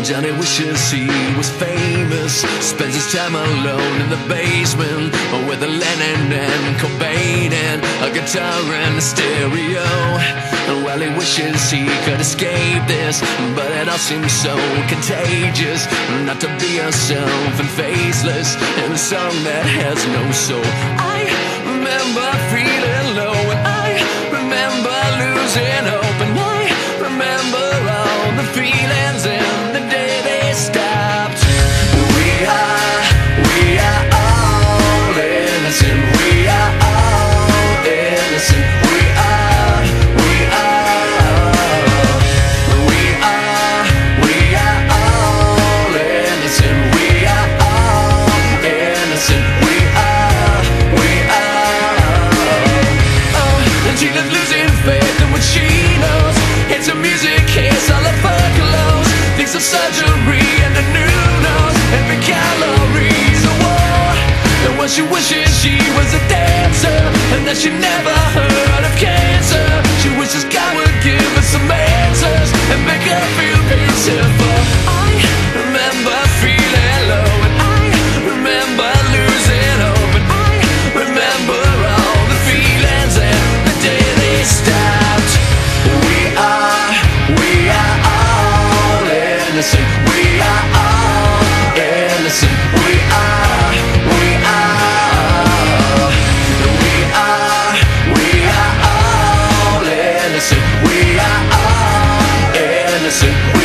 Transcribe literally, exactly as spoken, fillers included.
Johnny wishes he was famous, spends his time alone in the basement with a Lennon and Cobain and a guitar and a stereo. And while he wishes he could escape this, but it all seems so contagious, not to be yourself and faceless in a song that has no soul. I remember feeling low, and I remember losing hope, and I remember all the feelings in the day they stopped. We are, we are all innocent. We are all innocent. We are, we are, we are, we are all innocent. We are all innocent. We are, we are. Oh, and she lives losing faith in what she knows. It's her music, it's all of her clothes. Thinks of surgery and a new nose, every calories a war. And what she wishes she was a dancer, and that she never heard of cancer. She wishes God would give her some answers and make her feel beautiful. I remember feeling low, and I remember losing hope, and I remember all the feelings and the day they stopped. We are, we are all innocent. We are all innocent. We are, we are, we are, we are all innocent. We are all innocent.